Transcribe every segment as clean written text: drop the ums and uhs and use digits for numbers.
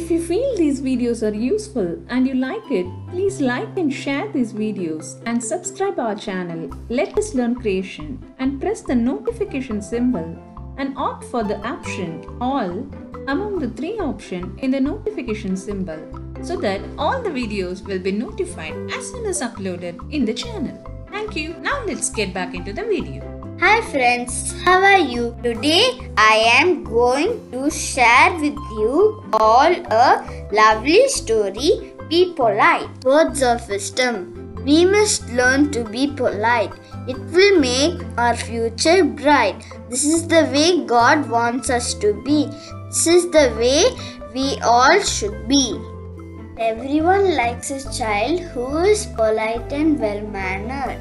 If you feel these videos are useful and you like it, please like and share these videos and subscribe our channel Let Us Learn Creation and press the notification symbol and opt for the option All among the 3 options in the notification symbol so that all the videos will be notified as soon as uploaded in the channel. Thank you. Now let's get back into the video. Hi friends, how are you? Today I am going to share with you all a lovely story, Be Polite. Words of wisdom. We must learn to be polite. It will make our future bright. This is the way God wants us to be. This is the way we all should be. Everyone likes a child who is polite and well-mannered.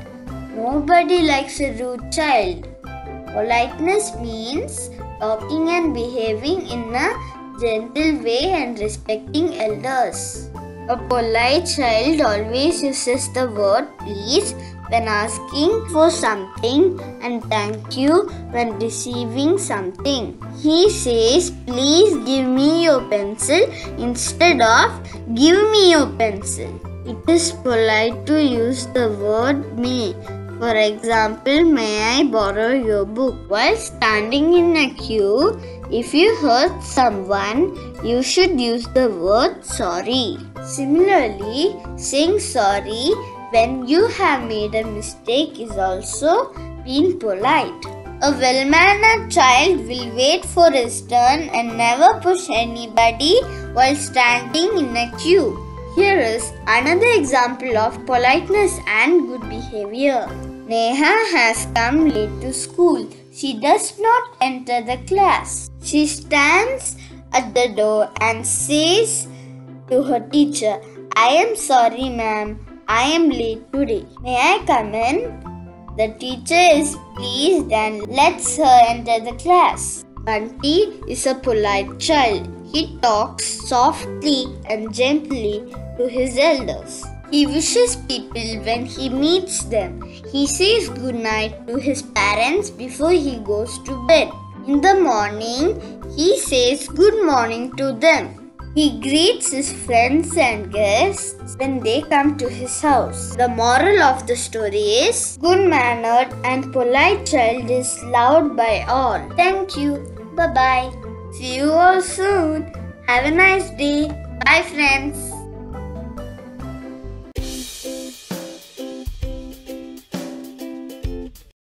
Nobody likes a rude child. Politeness means talking and behaving in a gentle way and respecting elders. A polite child always uses the word please when asking for something and thank you when receiving something. He says, please give me your pencil instead of give me your pencil. It is polite to use the word may. For example, may I borrow your book? While standing in a queue, if you hurt someone, you should use the word sorry. Similarly, saying sorry when you have made a mistake is also being polite. A well-mannered child will wait for his turn and never push anybody while standing in a queue. Here is another example of politeness and good behavior. Neha has come late to school. She does not enter the class. She stands at the door and says to her teacher, I am sorry ma'am, I am late today. May I come in? The teacher is pleased and lets her enter the class. Bunty is a polite child. He talks softly and gently to his elders. He wishes people when he meets them. He says good night to his parents before he goes to bed. In the morning, he says good morning to them. He greets his friends and guests when they come to his house. The moral of the story is, good-mannered and polite child is loved by all. Thank you. Bye-bye. See you all soon. Have a nice day. Bye friends.